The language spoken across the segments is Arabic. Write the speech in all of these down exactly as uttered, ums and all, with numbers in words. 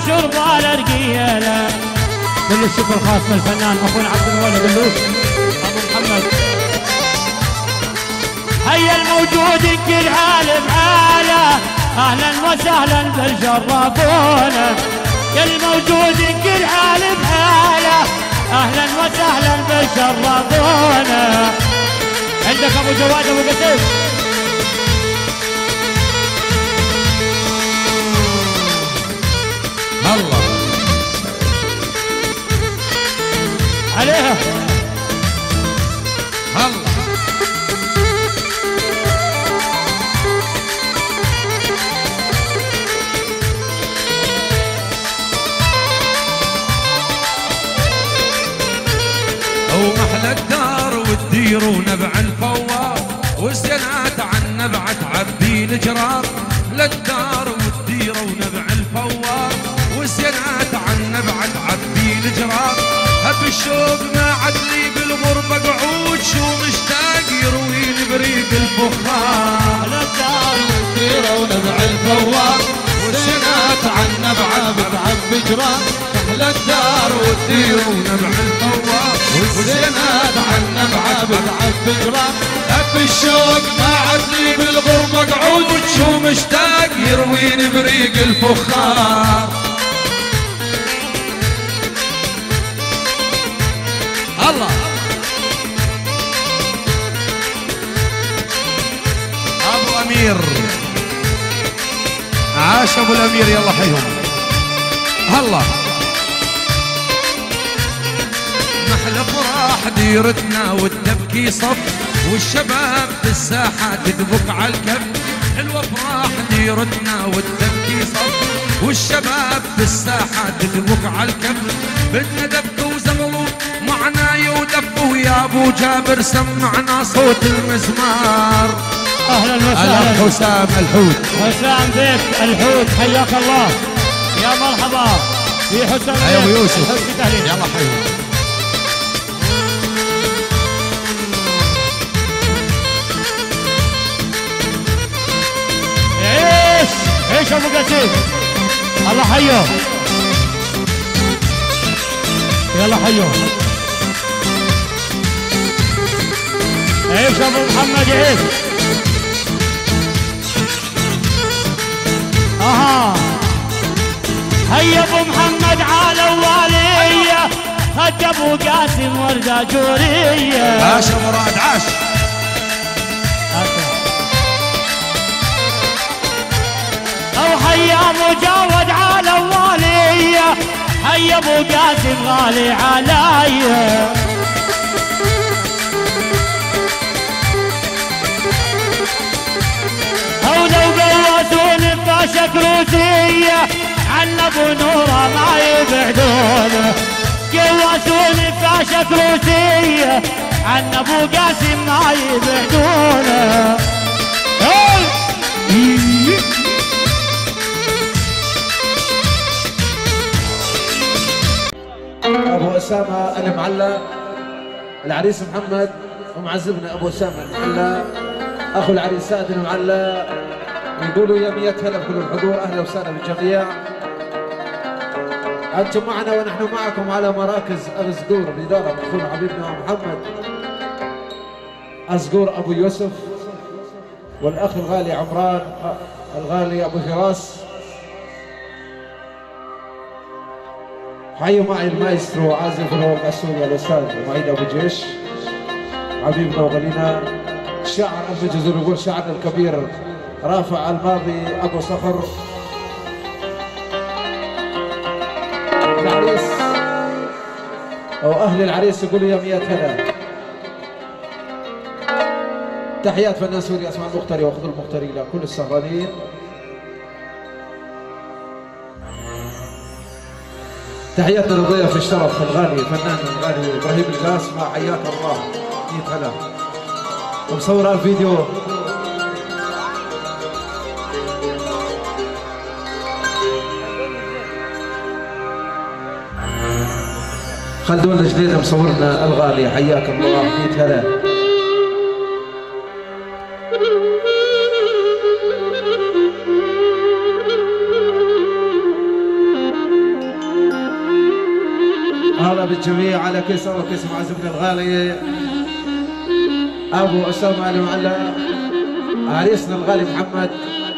وشربه الارقيه له. كل الشكر خاص للفنان اخونا عبد الولي قلوش ابو محمد. هيا الموجود كل حال بحاله اهلا وسهلا بالشرفونا. الموجود كل حال بحاله اهلا وسهلا بالشرفونا. عندك ابو جواد ابو قتيب. الله عليها الله. ومحلى الدار والدير ونبع الفوار والسنات عن نبعة تعبي الجرار. للدار والدير ونبع الفوار والسنات عن نبعة تعبي الجرار. هب الشوق ما عدلي بالغربة قعود شو مشتاق يرويني بريق الفخار. للدار والدير ونبع الفوار والسنات عن نبعة بتعبي جرار. للدار والدير ونبع الفوار والسنات عن نبعة بتعبي جرار. هب الشوق ما عدلي بالغربة قعود شو مشتاق يرويني بريق الفخار. الله ابو امير عاش ابو الامير يلا حيهم. الله محلى فرح ديرتنا والتبكي صف والشباب في الساحة تدبك على الكف. حلوة فرح ديرتنا والتبكي صف والشباب في الساحة تدبك على الكف. بدنا دبك وزغلو معنا يودف ويا ابو جابر سمعنا صوت المزمار. اهلا وسهلا حسام الحوت. حسام بيك الحوت حياك الله يا مرحبا في حسام. يا ابو يوسف يلا حيهم. عيش عيش ابو قتيب الله حيه يلا حيه. عيش ابو محمد عيش. اها هيا ابو محمد على الواليه خد ابو قاسم ورده جوريه. عاش مراد عاش. او حيا مجاود على الواليه هيا ابو قاسم غالي عليا. او لو قواسون فاشك روسيه عن ابو نوره ما يبعدونه. قواسون فاشك روسيه عن ابو قاسم ما يبعدونه. ابو اسامه المعلى العريس محمد ومعزبنا ابو اسامه المعلى اخو العريسات المعلى يقولوا يا مية هلا بكل الحضور. اهلا وسهلا بالجميع. انتم معنا ونحن معكم على مراكز الزقور باداره اخونا حبيبنا محمد الزقور ابو يوسف والاخ الغالي عمران الغالي ابو فراس. حيوا معي المايسترو عازف الورق السوري الاستاذ معيد ابو جيش حبيبنا وغالينا. الشاعر المجز يقول شاعرنا الكبير رافع الماضي ابو صخر. العريس او اهل العريس يقولوا يا مية هلا. تحيات فنان سوري اسماء المختاري واخذ المختاري لكل السهرانين. تحياتنا لضيف الشرف الغالي فنان الغالي ابراهيم القاس مع حياك الله مية هلا. ومصور الفيديو خلدون الجديد مصورنا الغالي حياك الله مية هلا. هلا بالجميع على كيس الله وكيس معز بن الغالي ابو اسامه المعلى عريسنا الغالي محمد.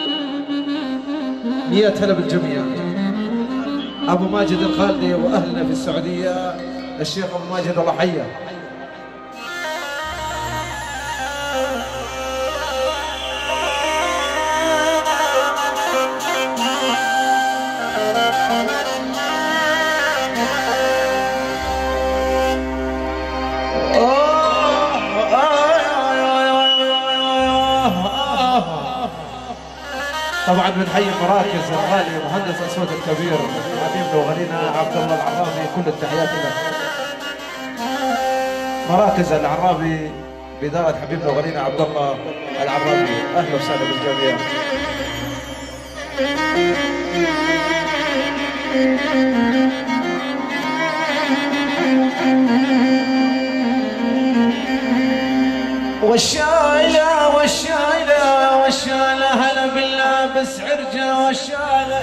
مية هلا بالجميع. ابو ماجد الخالدي واهلنا في السعوديه الشيخ ابو ماجد الله حيه. طبعا بنحيي المراكز الغالي مهندس اسود الكبير حبيبنا وغنينا عبد الله العرابي، كل التحيات له. مراكز العرابي بإدارة حبيبنا وغنينا عبد الله العرابي، اهلا وسهلا بالجميع. والشايلة والشايلة والشايلة هلا باللابس عرجة والشايلة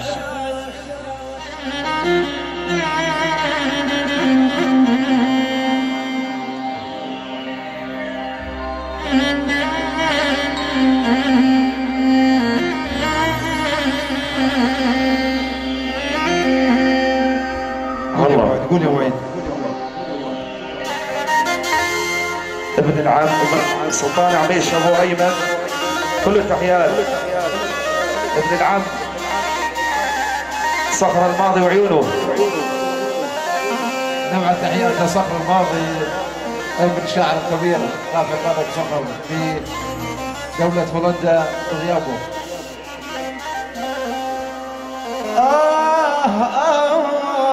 والله قول يا وعيد. ابن العم سلطان عميش ابو ايمن كل التحيات. ابن العم صخر الماضي وعيونه، نبع التحيات لصخر الماضي ابن شاعر كبير رافع قلم صخر في دولة هولندا غيابه. آه آه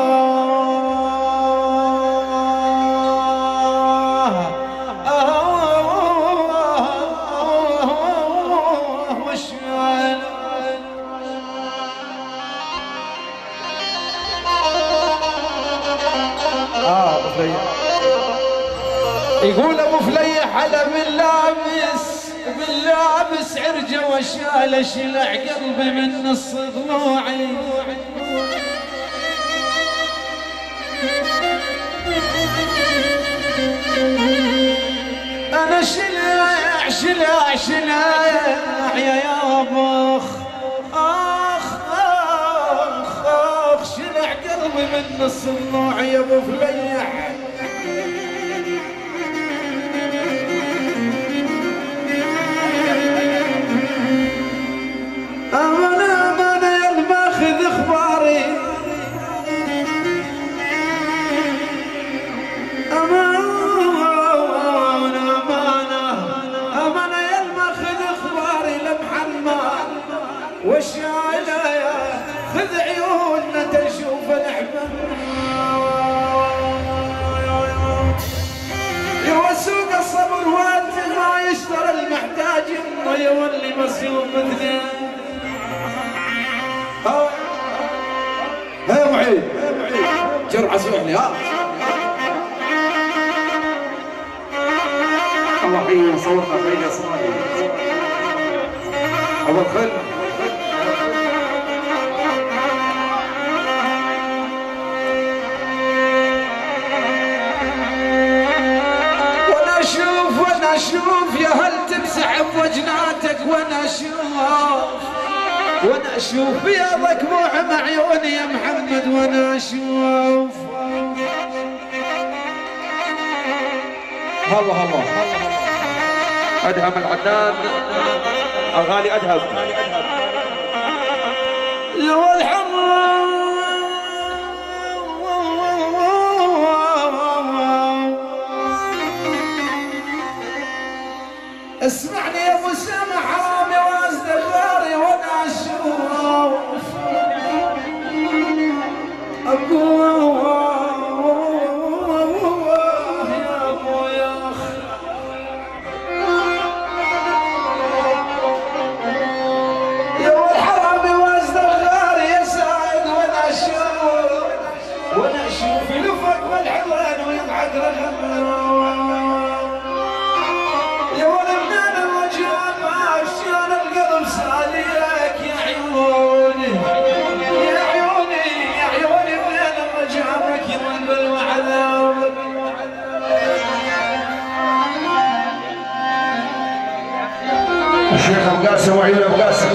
يقول ابو فليح على باللابس باللابس عرجه وشال شلع قلبي من نص ضلوعي. انا شلع شلع شلع يا يابا اخ اخ اخ اخ شلع قلبي من نص ضلوعي يا ابو فليح. أمانة أمانة يا الماخذ إخباري، أمانة أمانة أمانة يا الماخذ إخباري لمحمى والشايلة يا خذ عيوننا تشوف نعمة. يوسوق الصبر وانت ما يشترى المحتاج انه يولي مسيوم مثلي. ها يا معيد جرعة سوحلي ها. الله حي صورنا بين صوري ابو الخل. وانا اشوف وانا اشوف يا هل تمسح بوجناتك وانا اشوف وانا اشوف بياضك موعم عيوني يا محمد وانا اشوف. الله الله ادهم العدنان اغاني ادهم يا والحرام. اسمعني يا ابو سامة حرامي وازد غاري وانا اشوف ابوه يا ابو يا اخ. يا والحرامي وازد غاري يا سعيد وانا اشوف وانا اشوف يلفك بالحضن ويبعد الهم. ساليك يا عيوني يا عيوني يا عيوني بين الرجامك يظل بالوعد. الشيخ ابو قاسم وعيون ابو قاسم.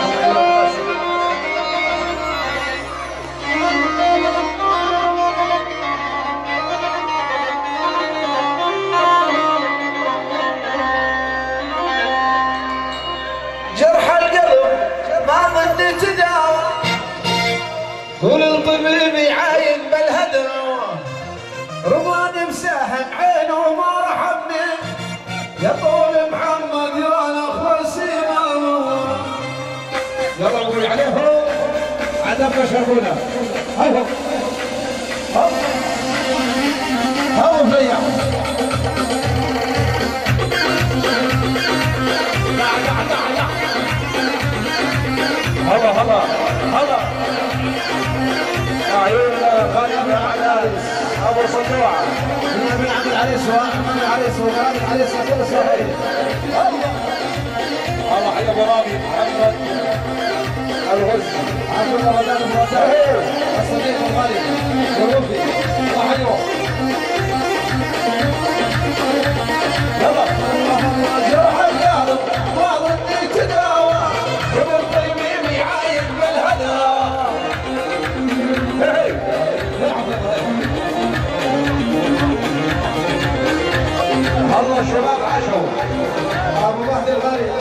جرح القلب ما ظني تداوى، طول الطبيب يعاين بالهدى، رضوان مساهم عينه ما رحمني، يا طول محمد يا الاخوة سيما. يلا نقول عليهم عذابنا شربونا. هاو هاو هاو فيا هلا هلا هلا عيوننا غالب العريس ابو صدوعه من عبد العريس وامام العريس وغالب العريس كل صحيح. الله الله حي ابو رامي محمد الغز عبد الله رمضان المرتاح الصديق الغالي والوفي الله حيوه. يلا جرح القلب ما ظني تداوى، قبل طيبين يعاين بالهدى. الله الشباب عاشوا ابو مهدي الغالي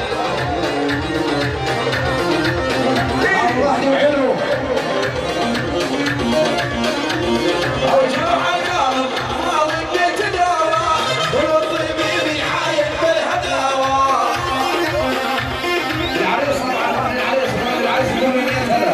ابو مهدي وعلو او جرح القلب ما ظني تداوى، قبل طيبين يعاين بالهداوى. العريس طبعا العريس العريس يقول لي هذا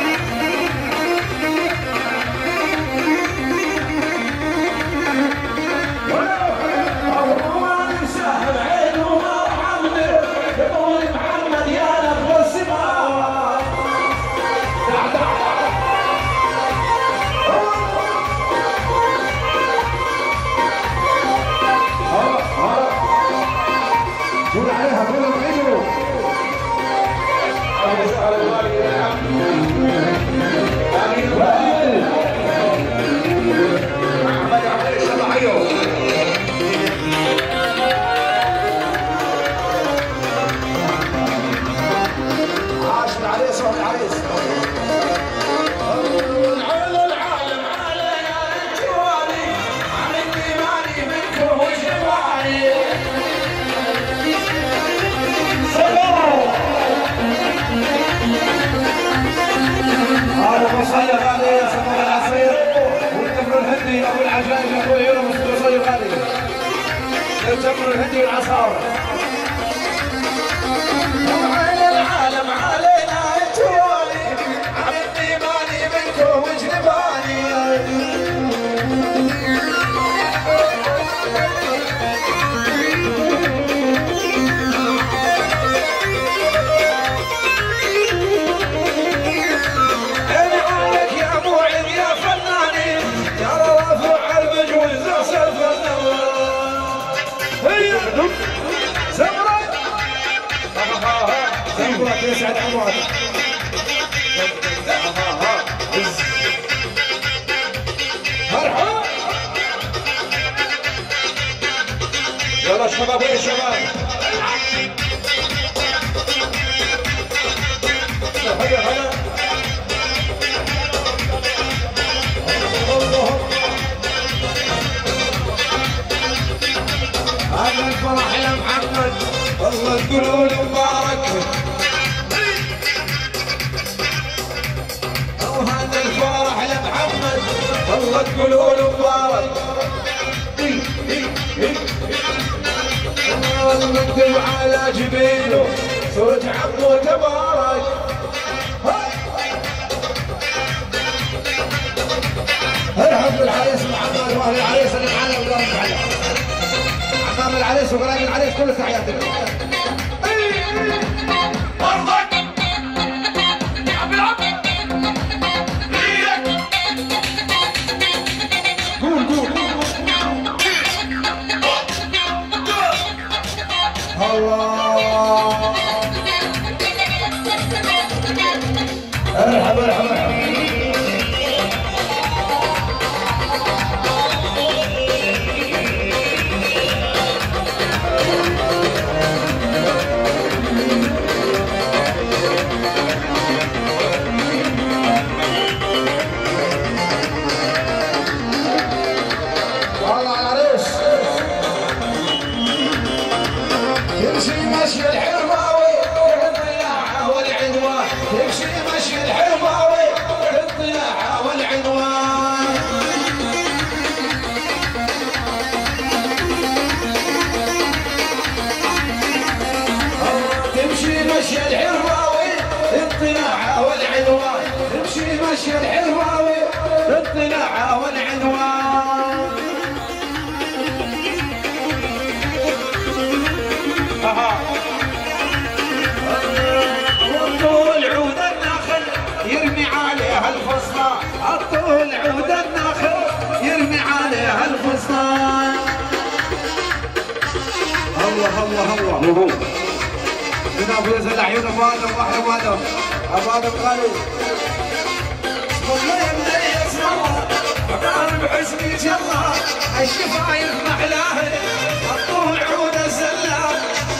ابو العجائب ابو يونس القصي غالي التمر الهندي والعصار. وعين العالم علينا انتوالي، عملني ماني منكم وجنباني. يسعد عمرك مرحبا. يلا الشباب وين الشباب؟ هيا هيا هذا الفرح يا محمد والله تقولوا له مبارك. الفرح يا محمد والله تقولوا له مبارك. المكتوب على جبينه صورة عمو تبارك. ارحب بالعريس محمد واهل العريس اللي معانا وقرايب معنا. عمام العريس وقرايب العريس كل تحياتنا. الله ارحب ارحب ارحب. ويبدا النخل يرمي عليها الفستان. الله الله الله من ابو يزن عيون ابو ادم واحد ابو ادم ابو ادم غالي. والله يا بني اسم الله فكان بحسني جله الشفايف محلاه الطول عود الزلال.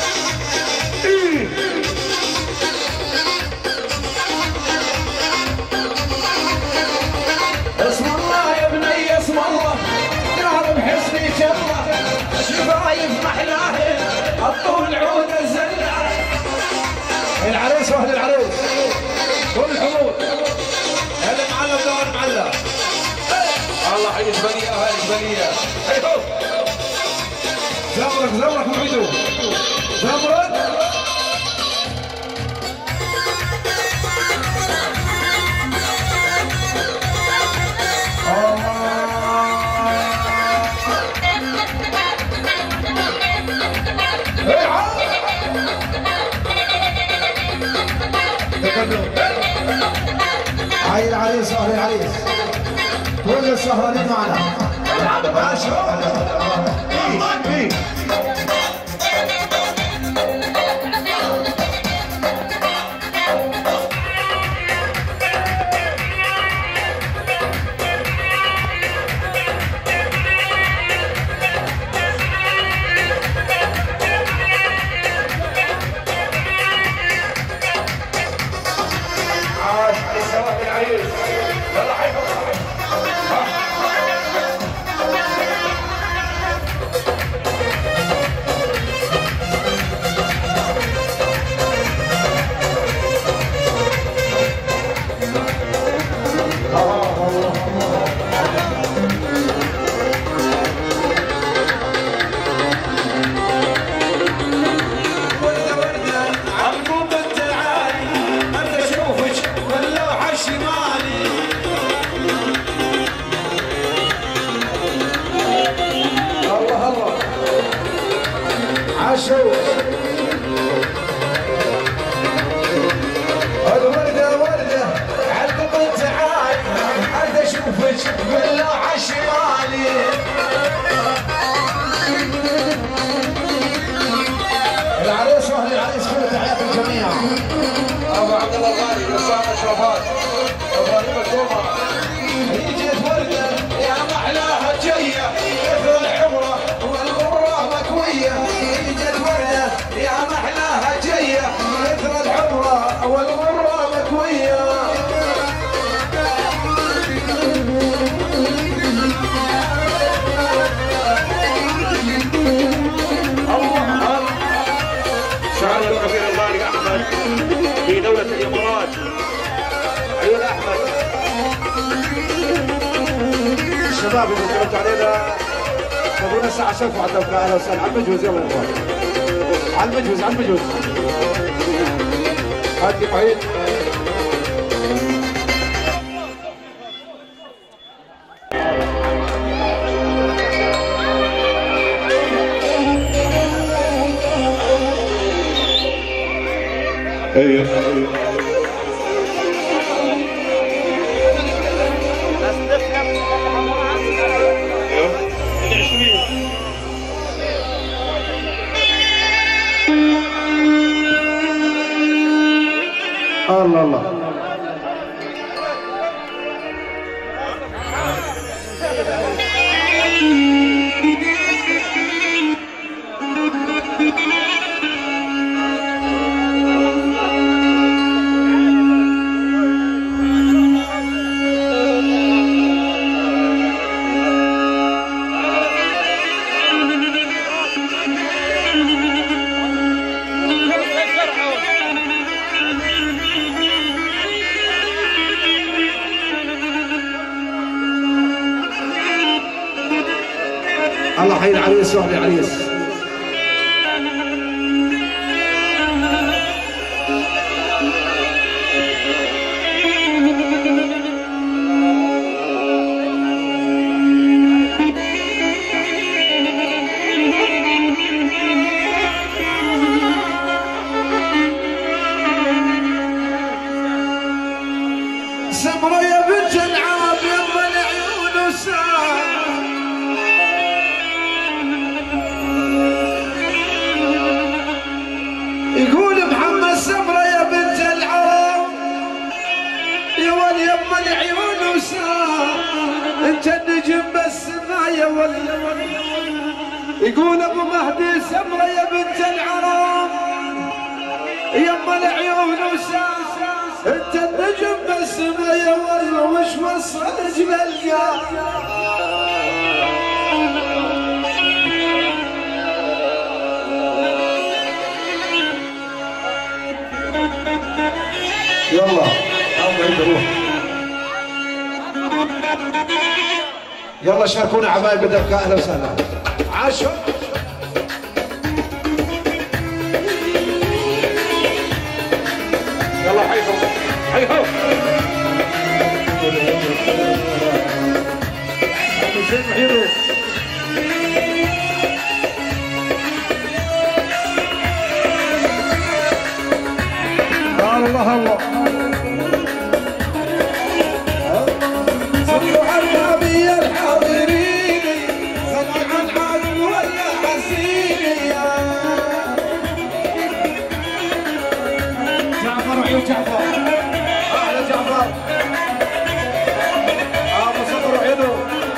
اسم الله يا بني اسم الله كان بحسني جله الشفايف محلاه الطول عود الزلال. العريس واهل العريس كل الحضور هذا معلم دور معلم. الله حي الجبليه اهل الجبليه. زمرك زمرك موعده زمرك. هاي العريس واهل العريس كل السهرانين معنا. ما شاء الله. الوردة وردة عالقبل تعال أرد أشوفك باللوحة الشمالي. العريس وأهل العريس كل تحيات الجميع. أبو عبد الله الغالي أسامة شرفات إبراهيم الكومة. جيت وردة يا محلاها جاية مثل الحمرة والغرة مكوية. جيت وردة يا محلاها جاية مثل الحمرة والغرة مكوية. شعر الامير الغالي احمد في دوله الامارات. عيون احمد الشباب اللي انتبهتوا علينا خذونا الساعة شوفوا على الدوكة. اهلا وسهلا على المجوز. يلا يا اخوان على المجوز على المجوز. هات لي بعيد. ايوه الله الله. الله حي العريس واهل العريس. سمرة يا بنت العاب يما العيون يقول ابو مهدي سمره يا بنت العرب يما العيون وساس انت النجم بالسما يا والله وش وصل جبل يلا الله يروح. يلا شاركونا عبايب بدرك اهلا وسهلا عاشوا يلا حيهم حيهم الله الله صلوا على النبي الحاضرين صلوا على العالم ولا حسين جعفر وعيون جعفر احلى جعفر ابو صبر وعيونه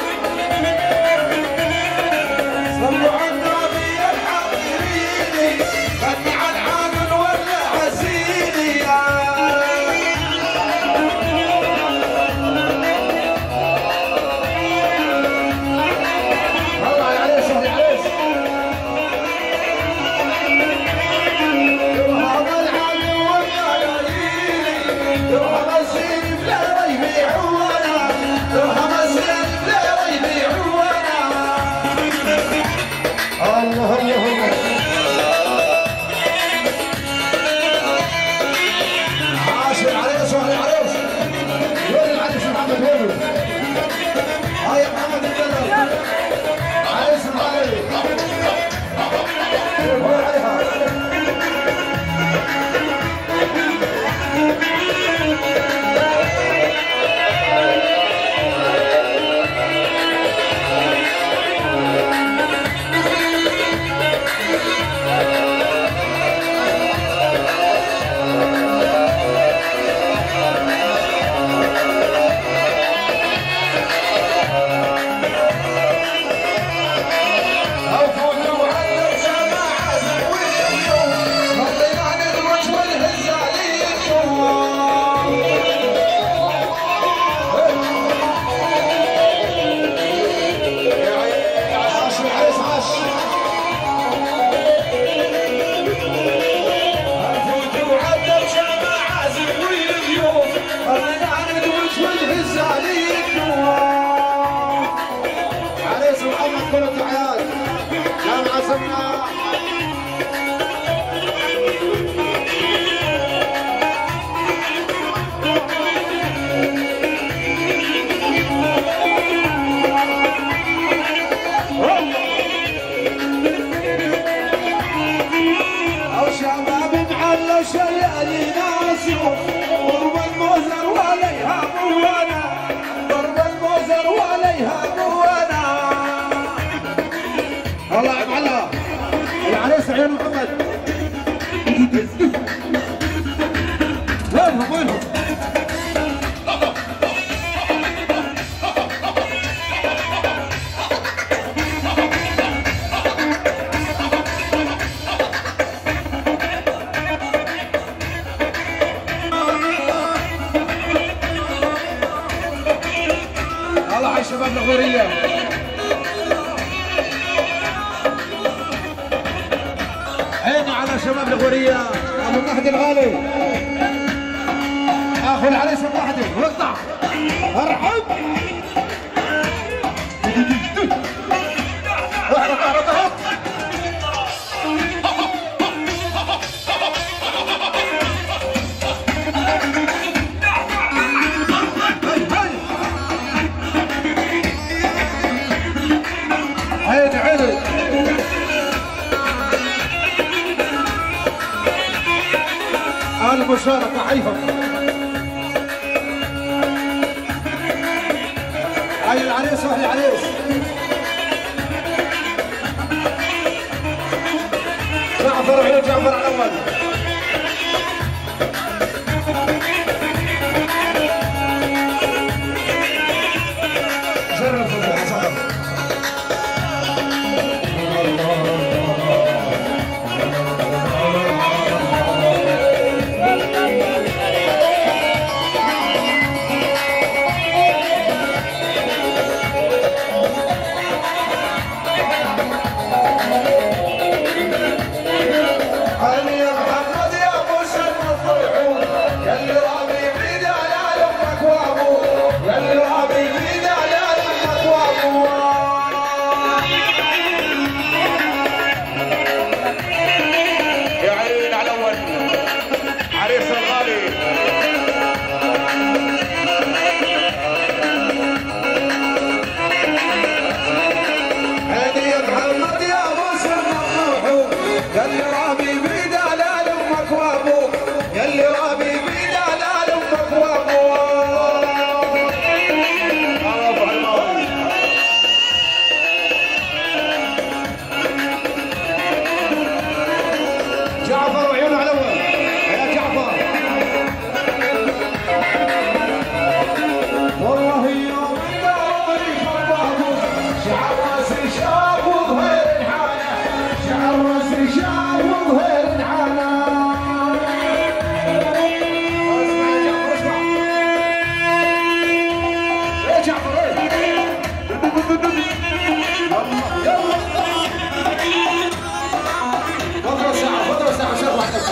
صلوا على النبي الحاضرين صلوا على العالم ولا حسين شباب الغورية عيني على شباب الغورية ابو مهدي الغالي اخو العريس ابو مهدي وقطع ارحب احرق احرق احرق عيني عيني المشاركة حيفا هاي العريس واهل العريس جعفر عيون جعفر على الأول جرب صدق يلي رابي بدلال امك وابوك يلي رابي بدلال امك وابوك جعفر وعيونه على الاول يا جعفر والله يوم داري فضاكم شعر راسي شاب وظهير حاله شعر راسي شاب وظهير حاله اسمع يا جعفر اسمع يا جعفر فضل ساعة فضل ساعة شر وحدك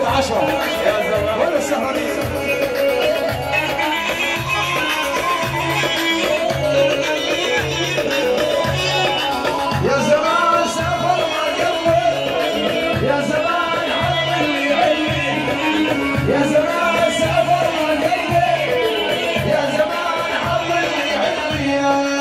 بعشرة وين السهرانين؟ يا زمان سافر ما قلبي يا زمان عمي عيني يا زمان سافر ما قلبي يا زمان عمي عيني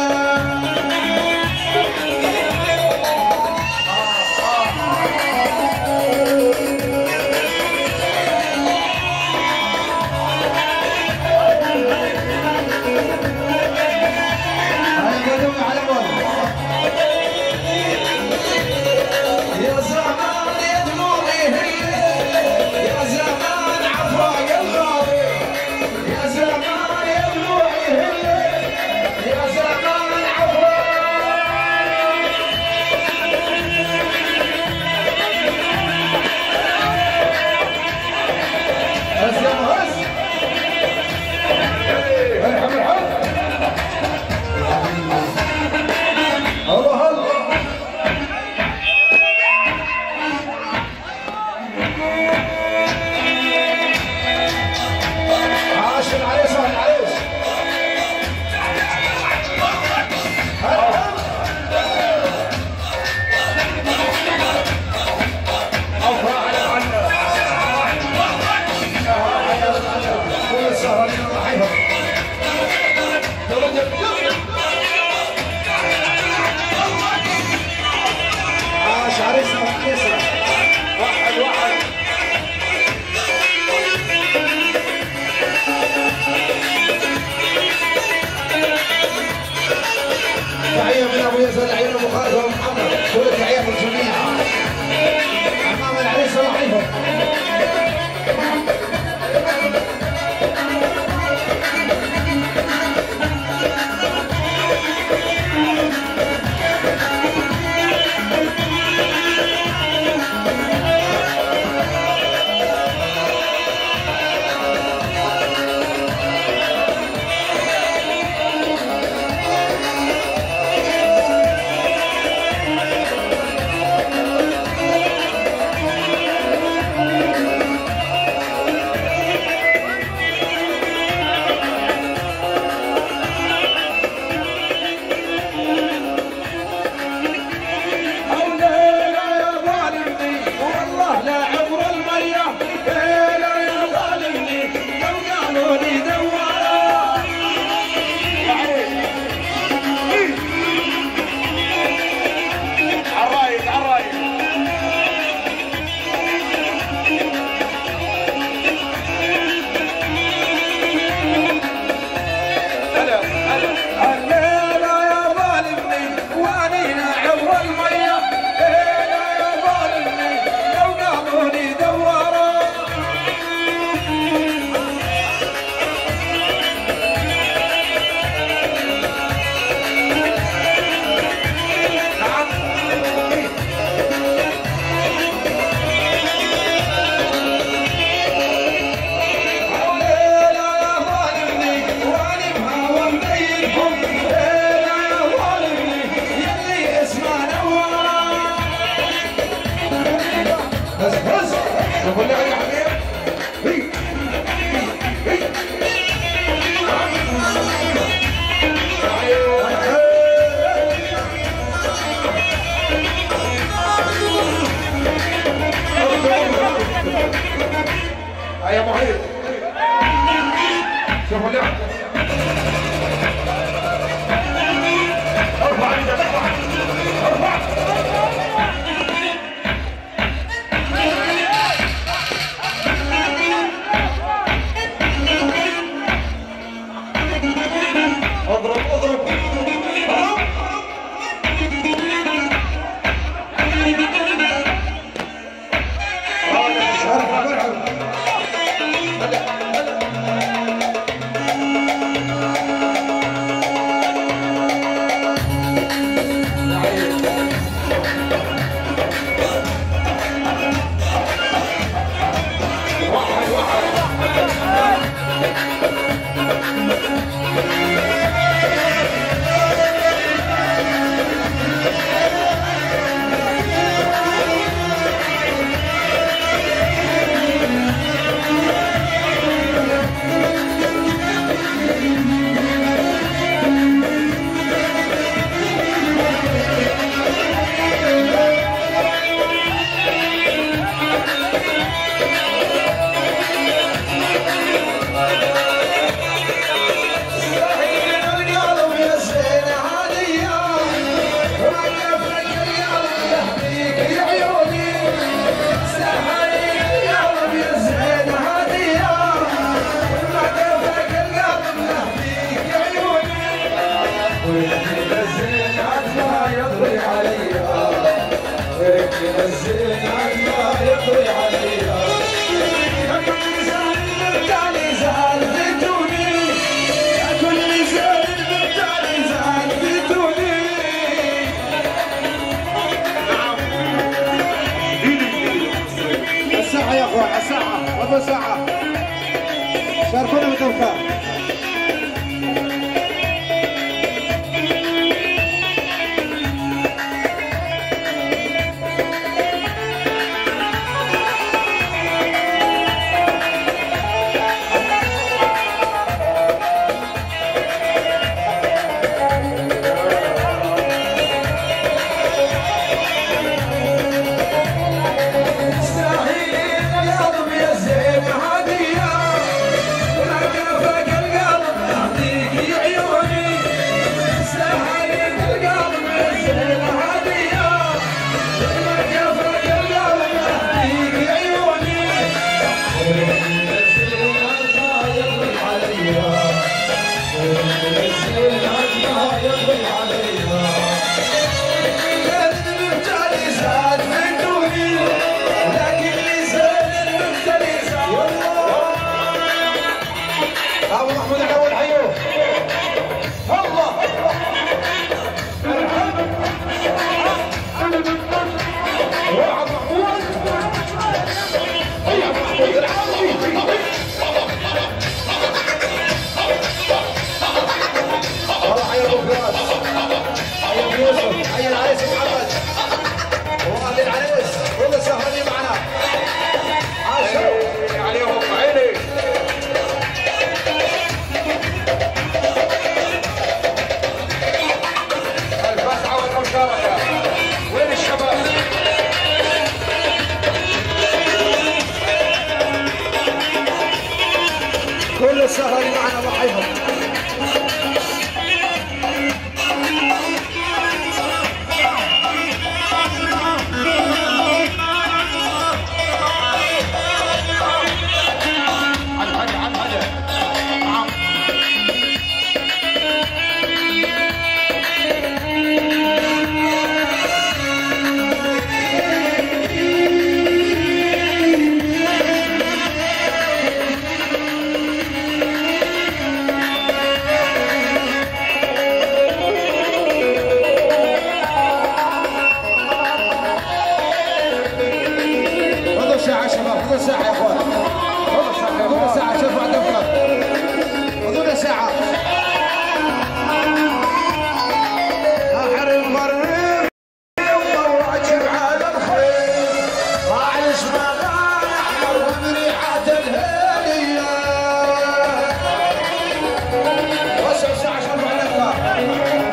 تحية من ابو ياسر العين ابو خالد وابو محمد كل تحية من الجميع امام العريس الله يحفظه يا محيط شوفوا اللعب ارفع ايدك ارفع ارفع اضرب اضرب اضرب الزينات ما يطوي عليها يا كل زال بالتالي زال بدوني يا كل زال بالتالي زال بدوني الساعة يا اخوان الساعة ربع ساعة شاركونا بالدوكة حي العريس محمد واهل العريس كل سهرانين معنا عاشوا عليهم عيني الفزعه والمشاركه وين الشباب؟ كل السهرانين معنا وحيهم ساعة شباب خذوا ساعة يا اخوان خذوا ساعة شوفوا عندكم خذونا ساعة احرم غريب وواجب على الخير راعي شمال احمر وبريحة الهدية وسع ساعة شوفوا عندكم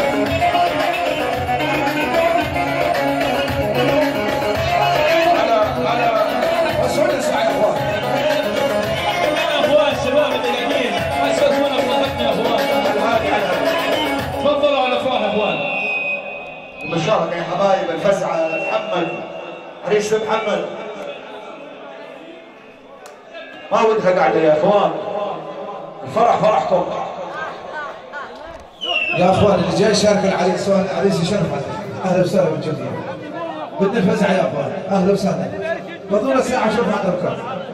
المشاركة يا حبايب الفزعة محمد عريس محمد ما ودها قاعدة يا اخوان الفرح فرحكم يا اخوان اللي جاي يشارك العريس سواء العريس يشرف اهلا وسهلا بالجميع بدنا الفزعة يا اخوان اهلا وسهلا فضونا ساعة شوف حضرتكم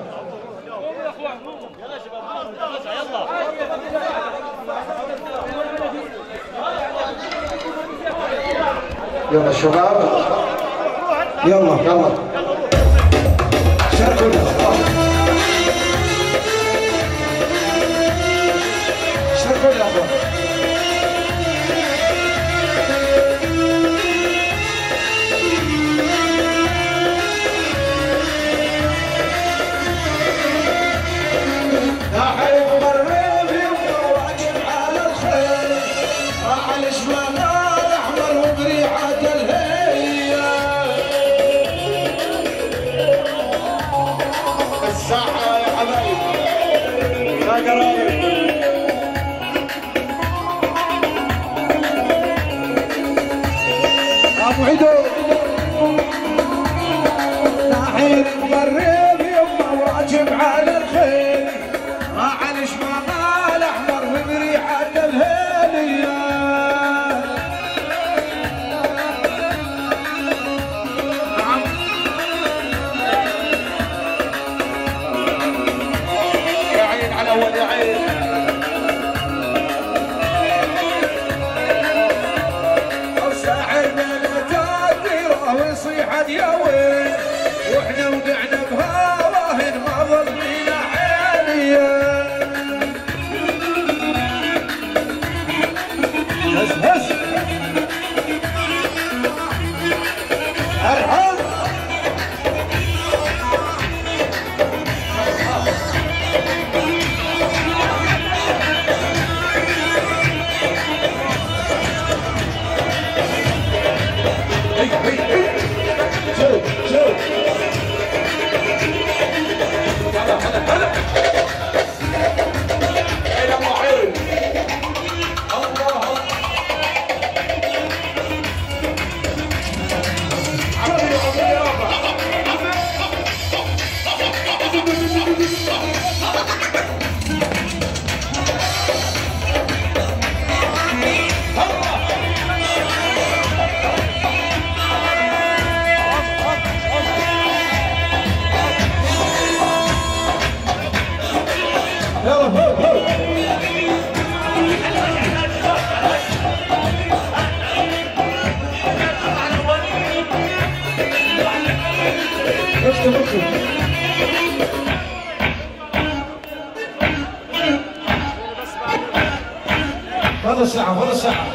يلا شباب يلا يلا شاركونا شاركونا يا اخوان يا حلو مريم يبقى واجب على الخير على الشمال الاحمر وبريحه الهيه الساحه يا حبايبي يا قرايب ابو عيدو ناحيه مريم يبقى واجب على الخير على الشمال الاحمر وبريحه الهديه نعم صيحت يا وين واحنا وقعنا بهواهن ما ظلينا حاليا. هس هس ارحم شوف شوف هلا هلا هلا يا ابو عين الله عمري عمري رابع يلا هو هو اكتب اكتب فضل ساعة فضل ساعة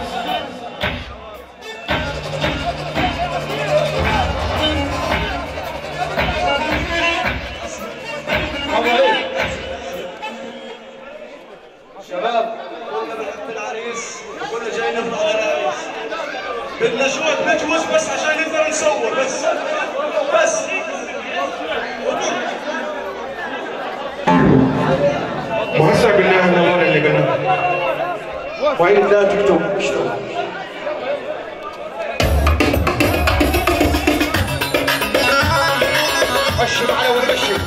شباب كنا بنحب العريس وكنا جايين نفرح العريس بدنا شوية نجوز بس عشان نقدر نصور بس بس وهسه بالله النوار اللي بنا واذا تكتب اشتغل وشم على وشم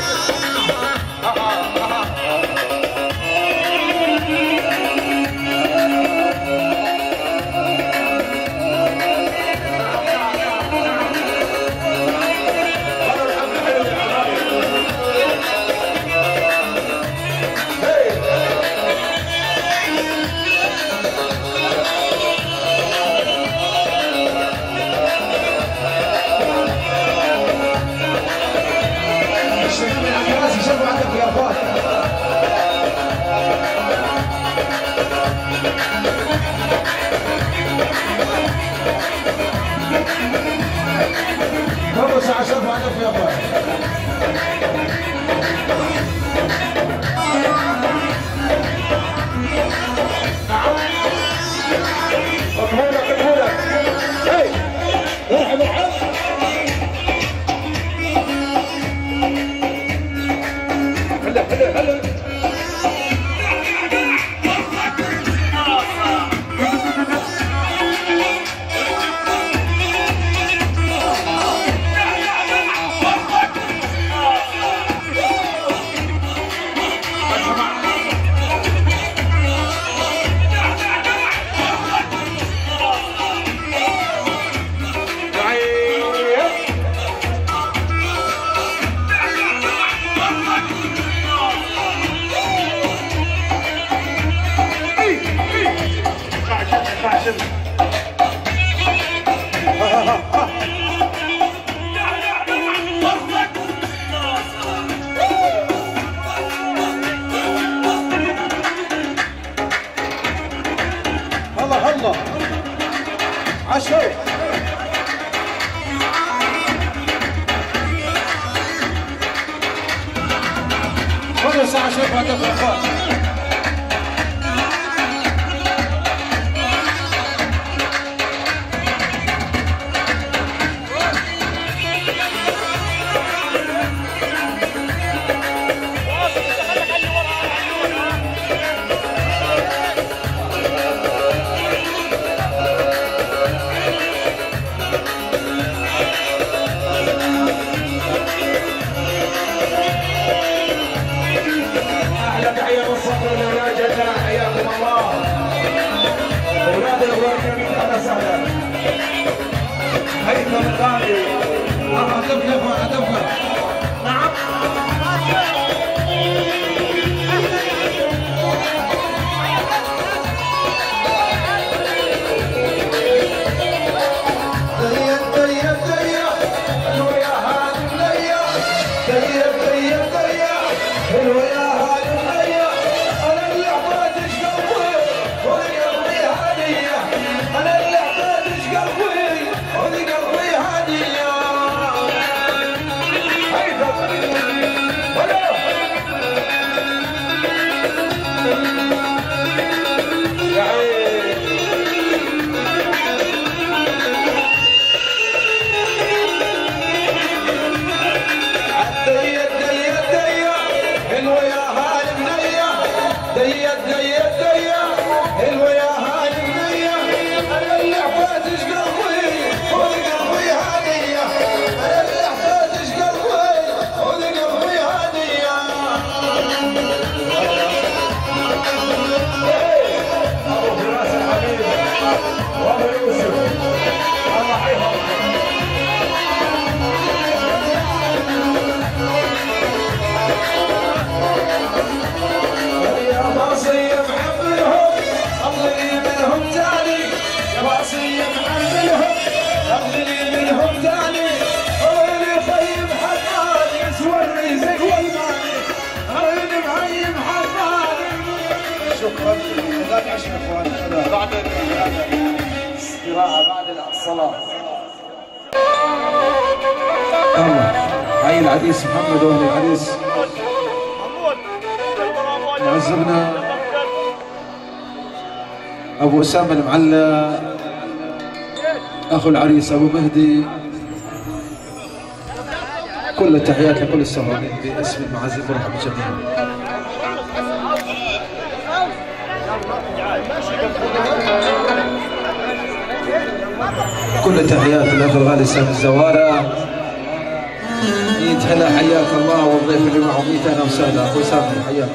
شوفوا عندك ضيافات ربع ساعة شوفوا عندك ضيافات نعم اقبلك اقبلك هي ارحب ارحب هلا هلا هلا الله الله عشرة ربع ساعة شوفوا عندك ضيافات تحية بعد القراءة بعد الصلاة. الله حي العريس محمد واهل العريس معزبنا ابو اسامه المعلى اخو العريس ابو مهدي. كل التحيات لكل السهرانين باسم المعزب ورحب الجميع. كل التحيات للاخ الغالي سامي الزوارة. ميت هلا حياك الله والضيف اللي معه ميت اهلا وسهلا اخوي سامي حياك.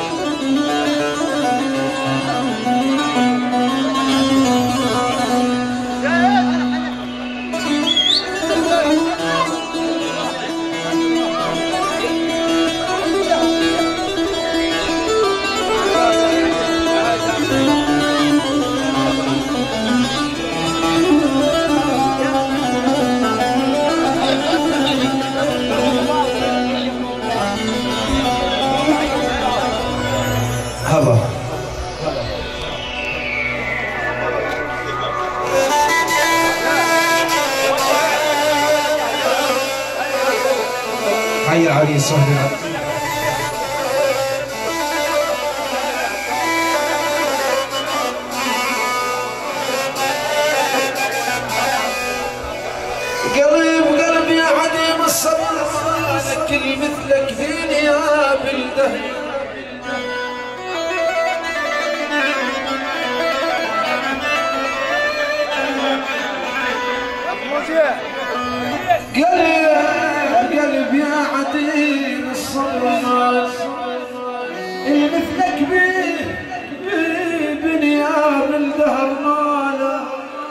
حي العريس واهل العريس. قريب قلب يا عديم الصبر مالك اللي مثلك فيني يا بلده. قلب قلب يا عديم الصبر مالك اللي مثلك بيني يا بالدهر ماله.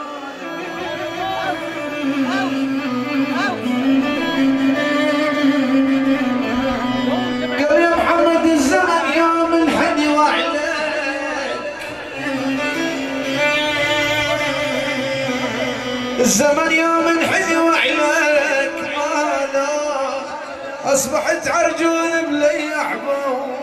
قال يا محمد الزمن يوم الحني وعليك، الزمن يوم الحني وعليك انا اصبحت عرجون بلي احباب.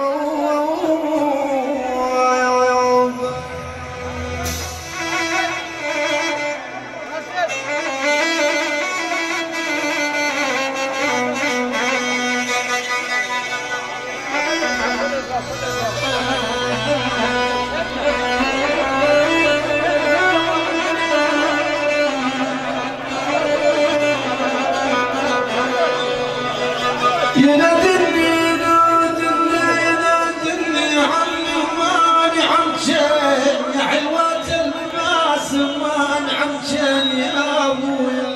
ينادلني ينادلني ينادلني عمي ماني عمشان يا حلوة الناس ماني عمشان يا ابويا.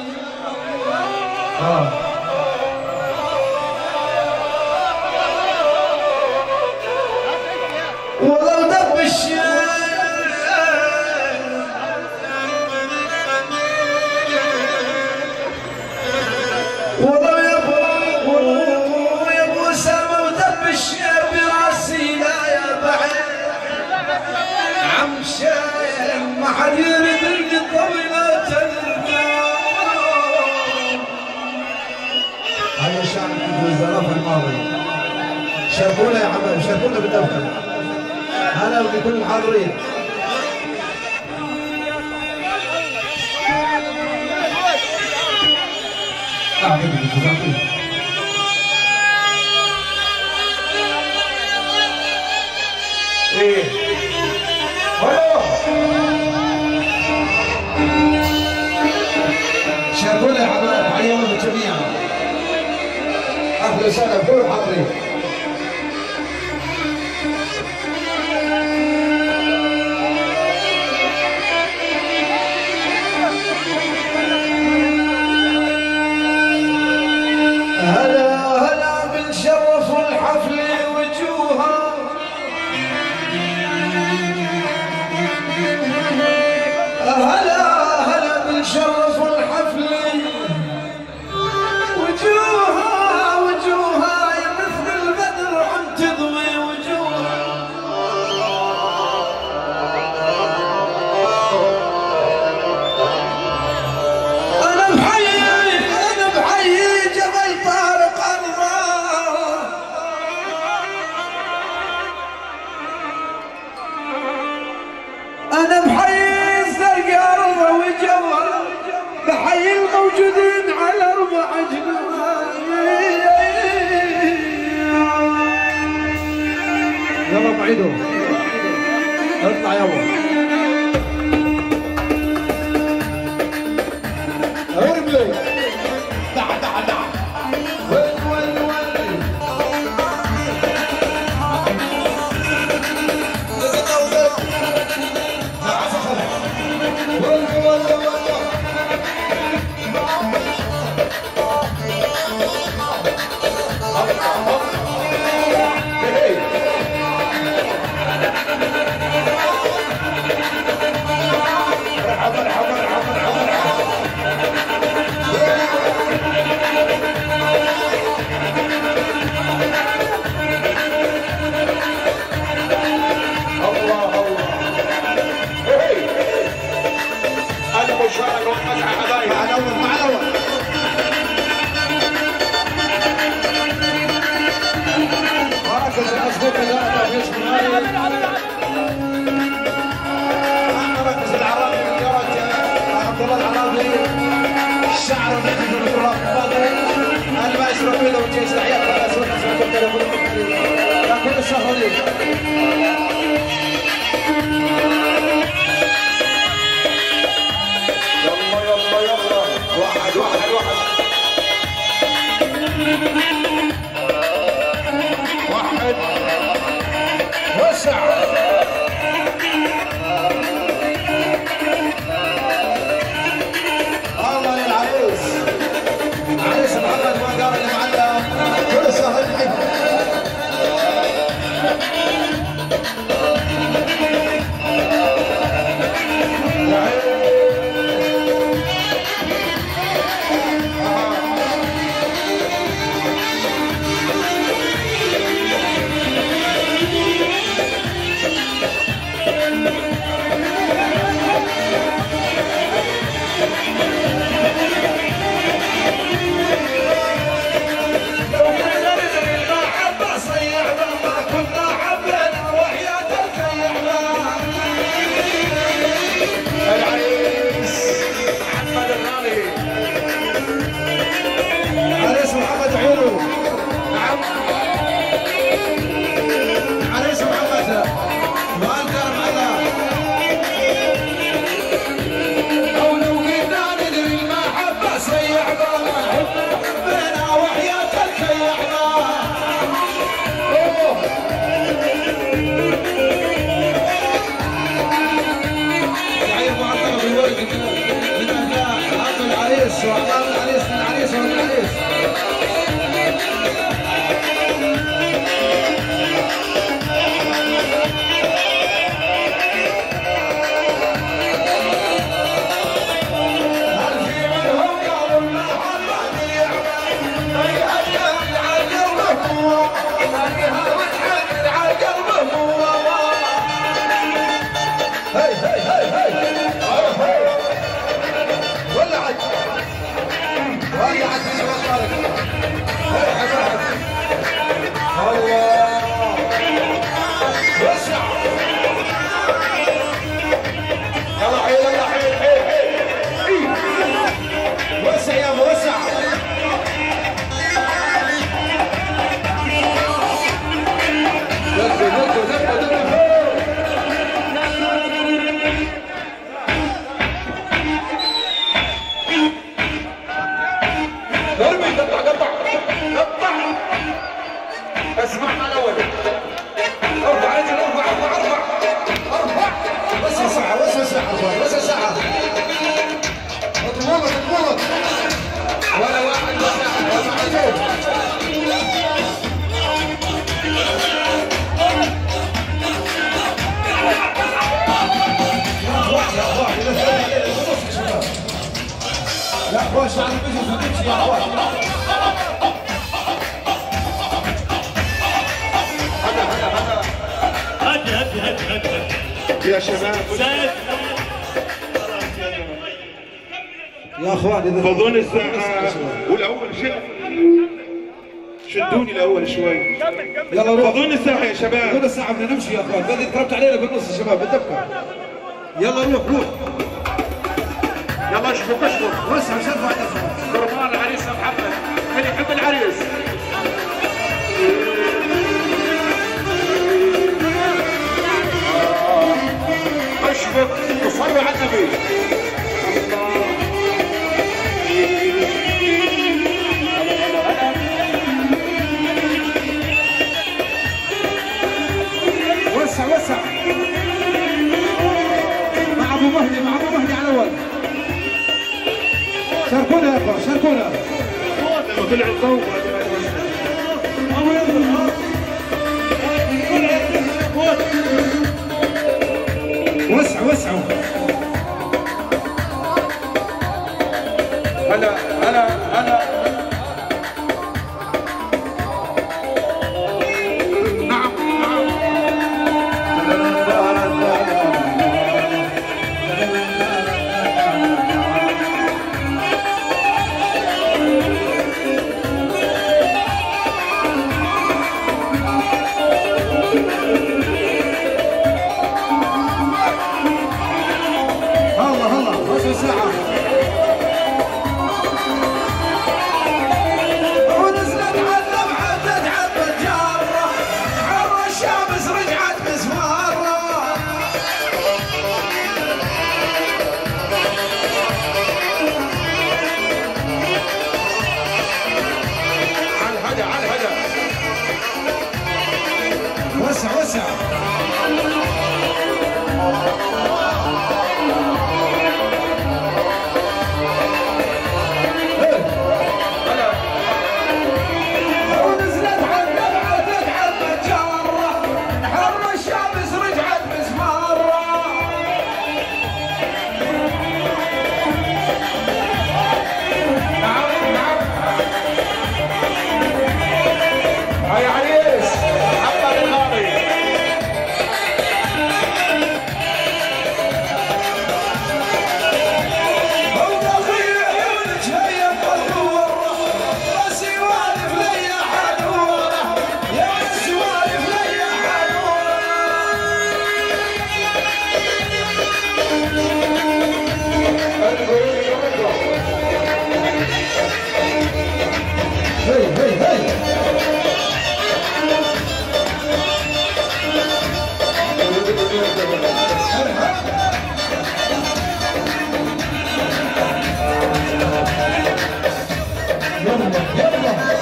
ولو دب الشيء ولو يا ما حد يريد الطويلة تلقى. هيا شعب الوزراء في الماضي شافونا يا حبايب شافونا بالدفن. هلا بكل الحاضرين. ايه شافونا يا حبايب حياهم الجميع. اهلا وسهلا بكل الحاضرين. هلا هلا بالشرف والحفل وجوها. هلا هلا بالشرف والحفل وجوها وجوها يا مثل يلا ابو عيدو اطلع يابا ارمي دع دع دع ول ول ول ول ول ول الشعر والنجم والتراب الفاضل المايسترو بيضة والجيش العيال خلاص ونسمع التليفون يا كل الشهرين يلا يلا يلا واحد واحد واحد واحد وسع عريس محمد ما قال اللي معلم كل سهل يا شباب يا اخوان فضون الساعة والاول شد شدوني الاول شوي يلا روح فضون الساعة يا شباب فضون الساعة بدنا نمشي يا اخوان بدي ضربت علينا بالنص يا شباب بالدفة يلا روح روح يلا اشبك اشبك وسع شد بعد قربان العريس محمد شاركونا يا اخوان شاركونا. طلع الضوء وسعوا وسعوا. هلا هلا هلا. نعم نعم. هلا هلا نص ساعة. ونزلت على الدمعة تتعب الجارة، حر الشمس رجعت مسمارة. على الهدى على الهدى. وسع وسع. ونزلت على الدمعة تتعب الجارة، حر الشمس رجعت مسمارة. نعم نعم. هيا عريس محمد الغالي. ودخيل عيونك هي مقدورة، يا سوالف ليا حنورة، يا سوالف ليا حنورة. هي هي هي. يلا يلا.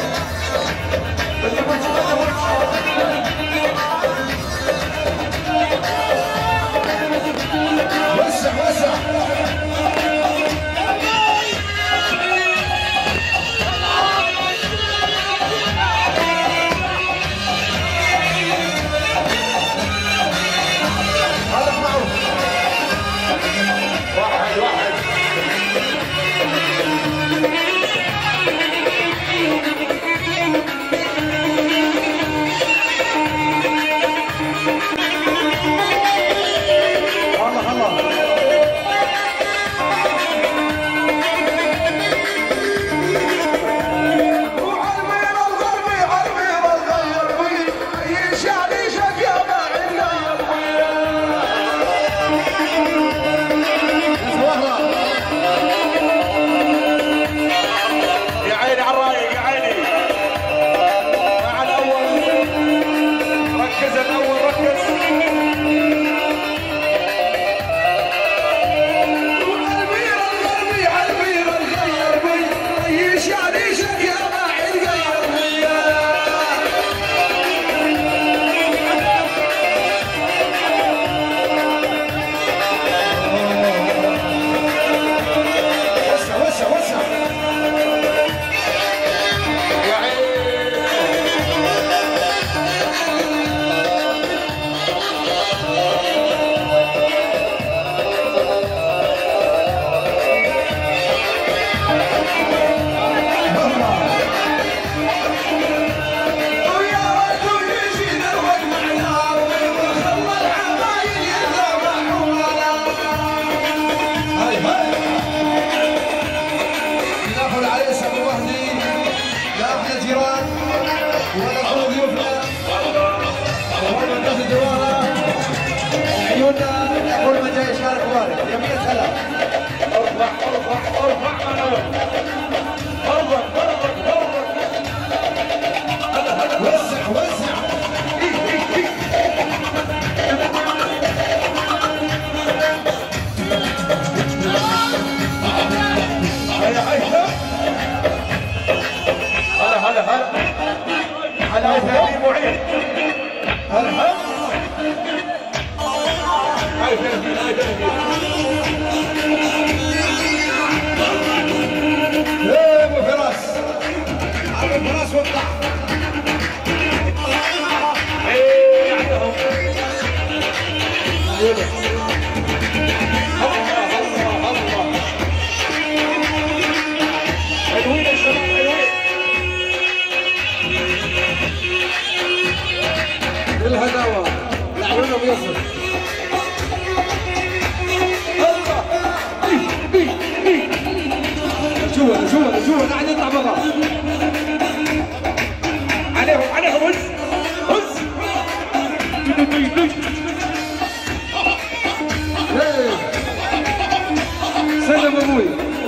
وسع وسع. هذا معروف. واحد واحد. الله الله. وعالمين الغربي عالمين الغربي يشعل يشك يا باعي الغربي. يا عيني على الرايق يا عيني. مع الاول. ركز الاول ركز. وعالمين الغربي عالمين الغربي يشعل يشك يا باعي الغربي. وسع وسع وسع. يا عيني. ويا رجل يجينا الوقت معنا، وخلى العمايل يذبحونا. هاي هاي. ناخذ العريس ابو وهدي، يا احلى جيران، ولا العمر ضيوفنا، ولا الناس الدواره، عيوننا، كل من جاي يشارك بارك، يا مية هلا. ارفع ارفع ارفع منور. ارفع ارفع ارفع. وسع وسع. هيا هيا. هلا هلا هلا. على هذه معين. هلا هلا. هاي تنفيذ هاي تنفيذ. جوا جوا جوا لا عاد يطلع برا. عليهم عليهم هز هز. سلم ابوي.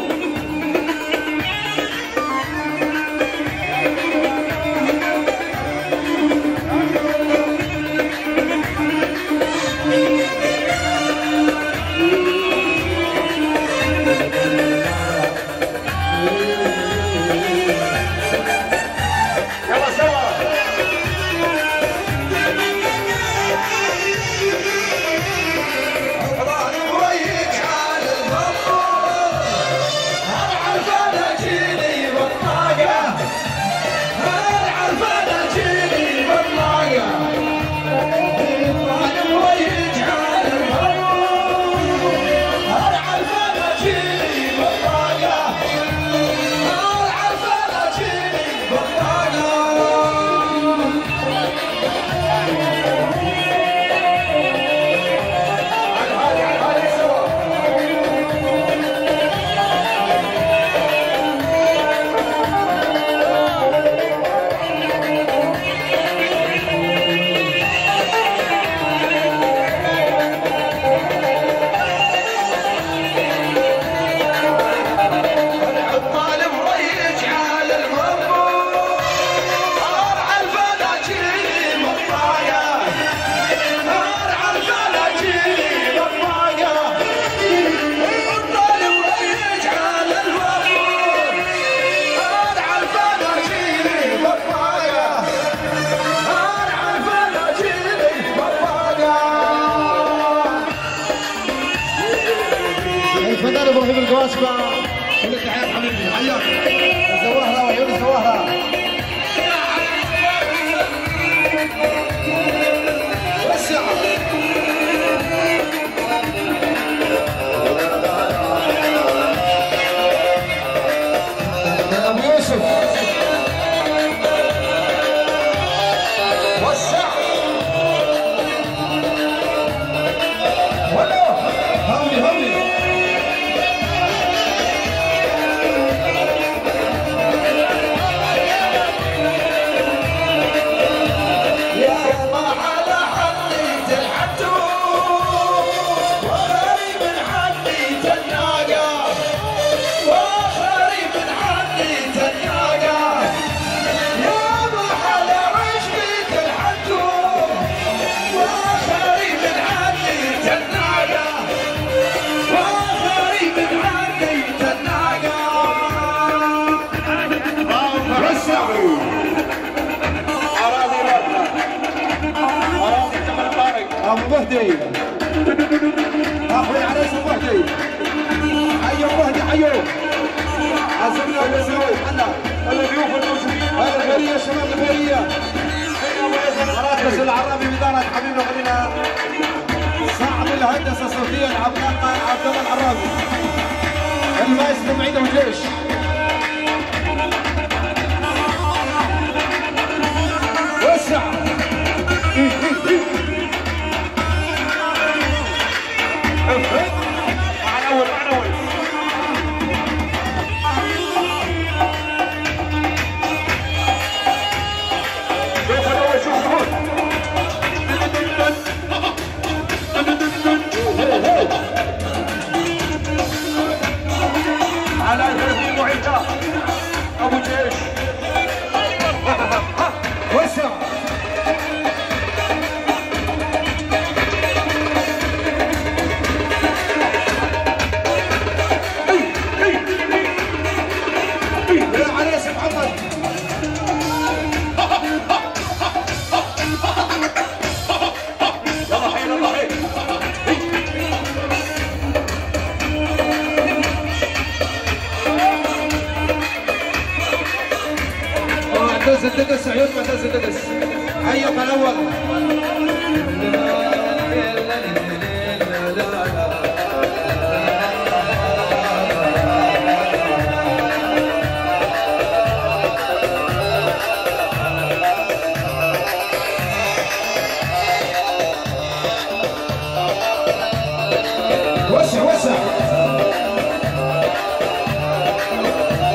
الفنان ابراهيم القواسبة كل التحيات حبيبي حياك الزواهرة وعيون الزواهرة. وسع ابو يوسف وسع ولو هولي هولي ابو مهدي اخوي العريس ابو مهدي حيو مهدي حيو عزمنا بالزواج حنا الضيوف الموجودين الخيريه شباب الخيريه مراكز العرابي بدارة حبيبنا خلينا صاحب الهندسه الصوتيه العملاق عبد الله العرابي المايسترو معيد والجيش وسع مع الاول مع الاول. شوف الاول شوف شوف على ثلاثين معيدة ابو جيش وسع معتز الدقس عيون معتز الدقس حيق الاول وسع وسع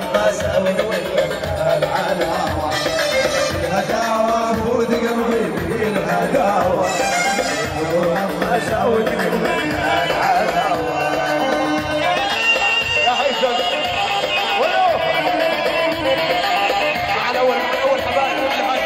عباس أولي العداوة الهداوة فود قلبي الهداوة أبو عباس أولي العداوة يا هيثم ولو مع الأول مع الأول حبايب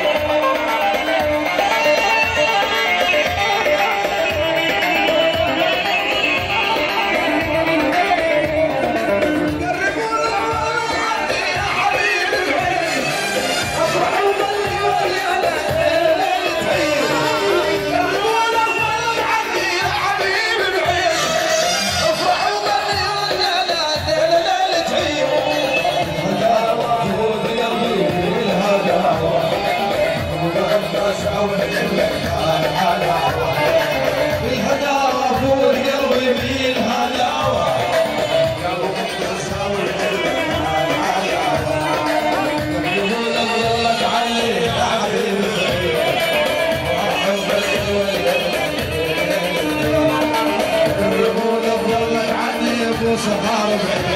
صحارب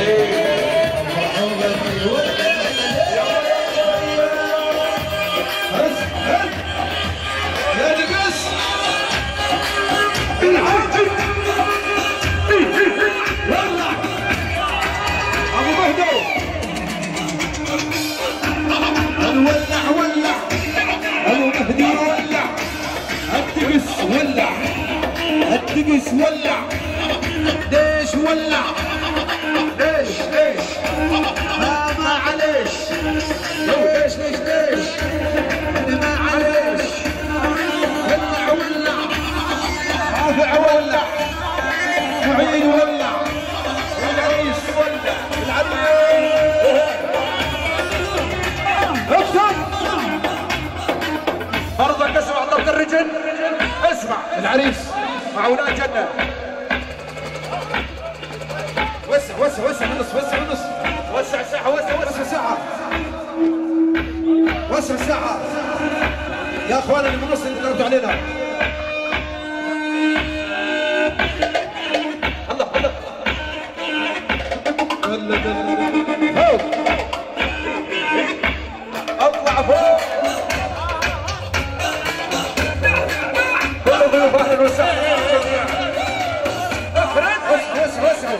يا دقس العاجل ولع ابو مهدو ولع ولع ابو مهدي ولع الدقس ولع الدقس ولع ليش ولع ليش ليش ما معليش ليش ليش ليش ما عليش ولع ولع رافع ولع معين ولع العريس ولع العريس اكتب برضك اسمع ضرب الرجل اسمع العريس مع اولاد جنه وسع وسع وسع بالنص وسع بالنص وسع الساحة وسع وسع الساحة وسع الساحة يا اخوان اللي بالنص اللي ضربتوا علينا الله الله فوق اطلع فوق كله ضيوف اهلا وسهلا وسع وسع وسع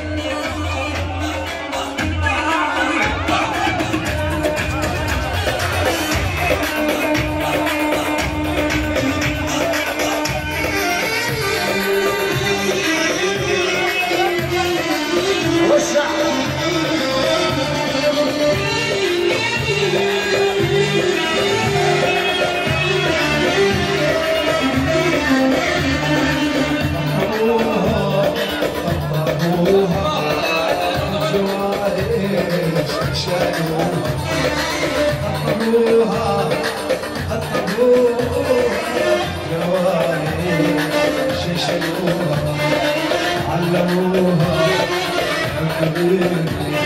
علموها الكبير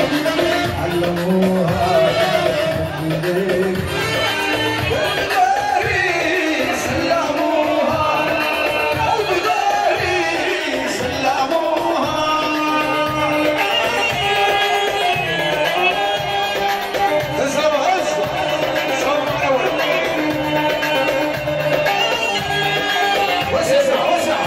علموها الكبير سلموها البداري سلموها اسمع اسمع وسع وسع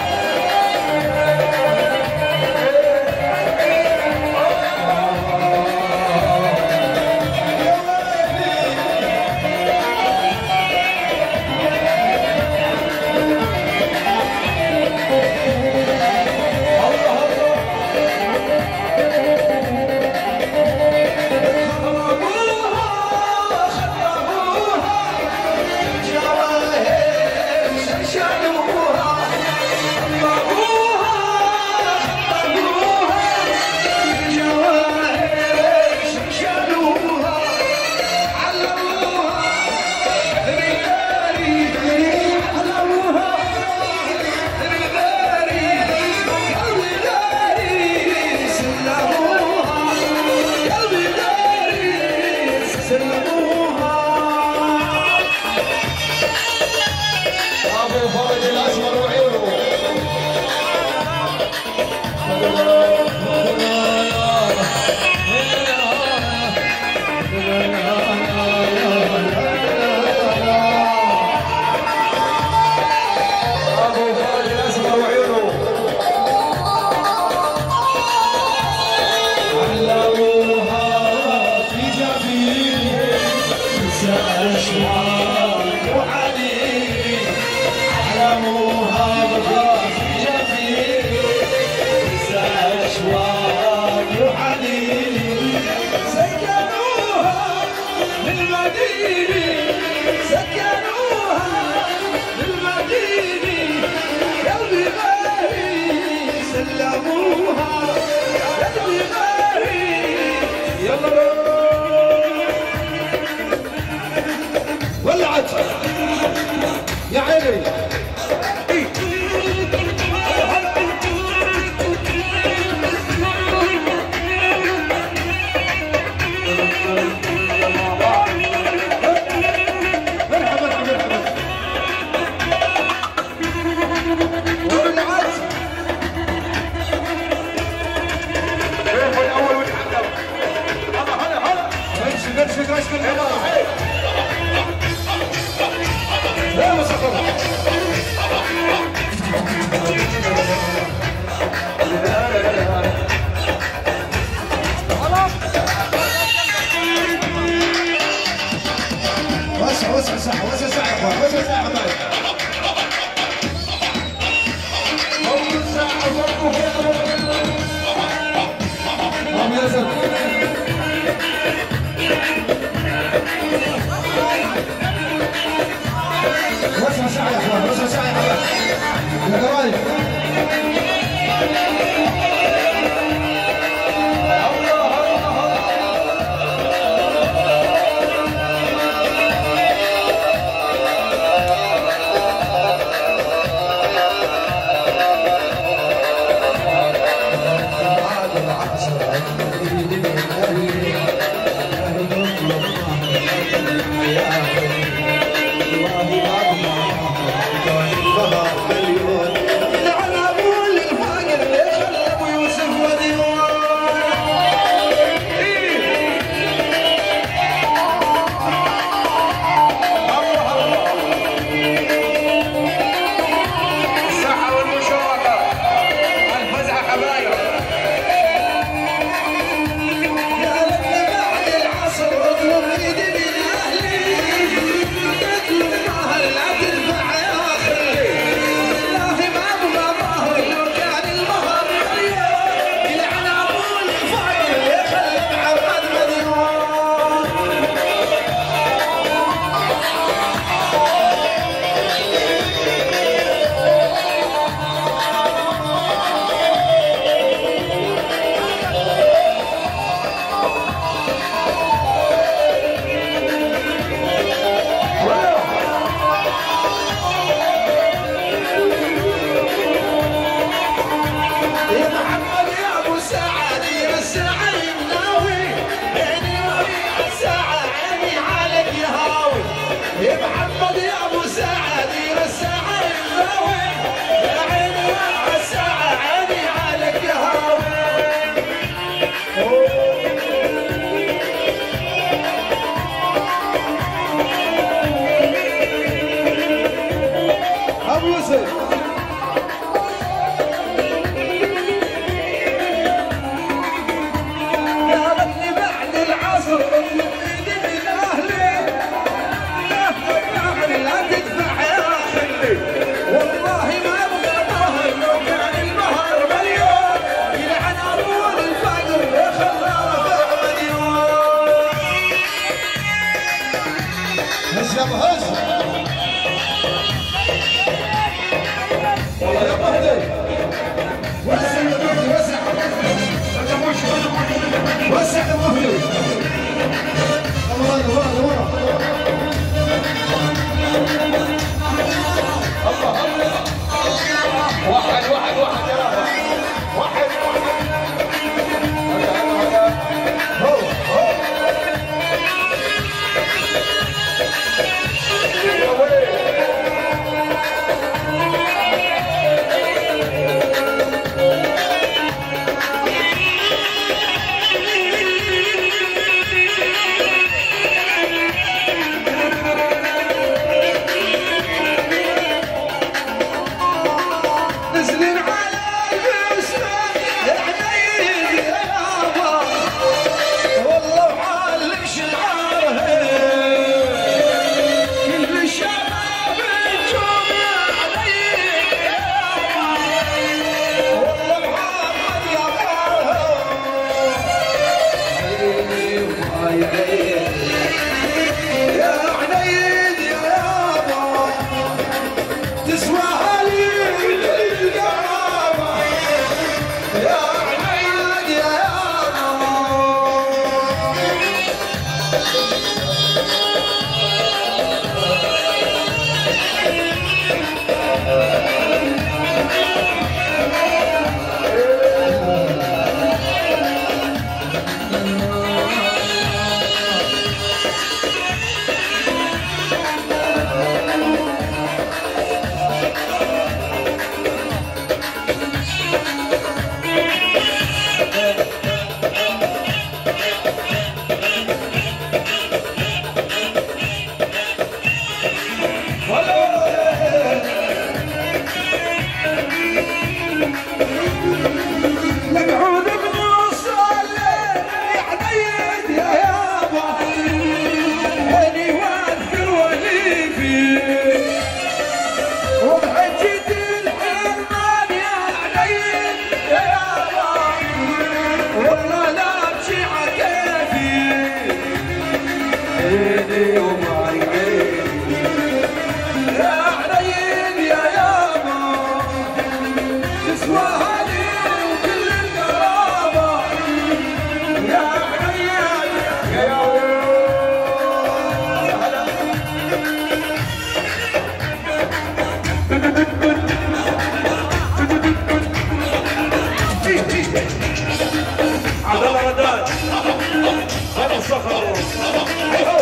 الصخر. هيهو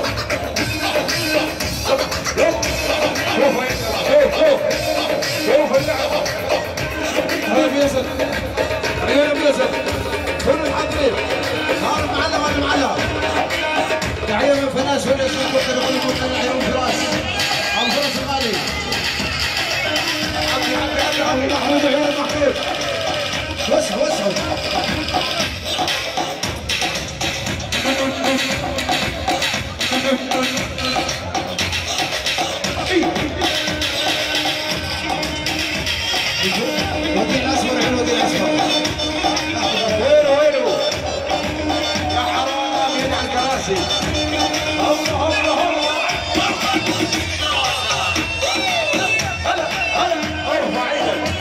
شوف شوف شوف شوف اللعب. هلا بيزن عيون بيزن كل الحاضرين. هذا معلم هذا معلم. تحية من فراس ولا شيء كل كل كل عيون فراس. أبو فراس الغالي. عبد عبد عبد محمود عيون محمود. وسع وسع. ودي الأصفر عين ودي الأصفر. وينه وينه يا حرام يدعي الكراسي. الله الله الله. هلا هلا ارفع ايدك.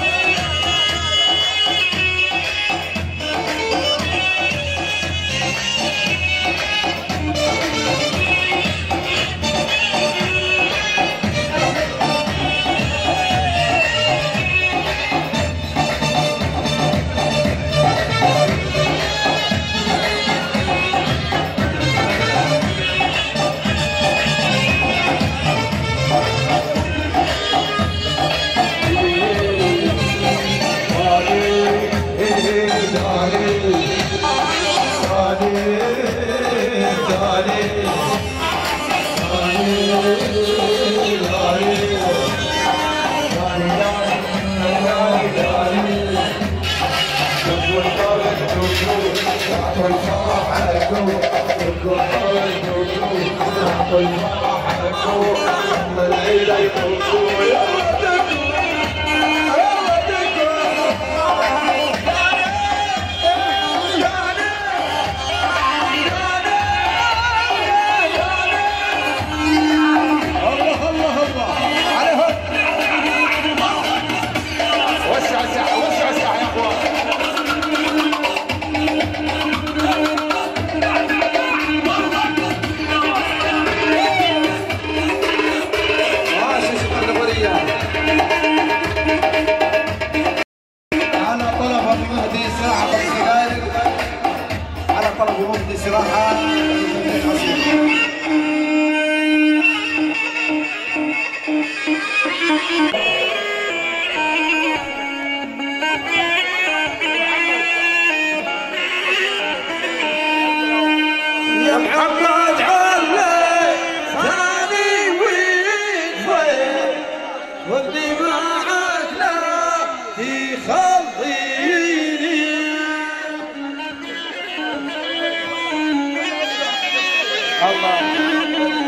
الله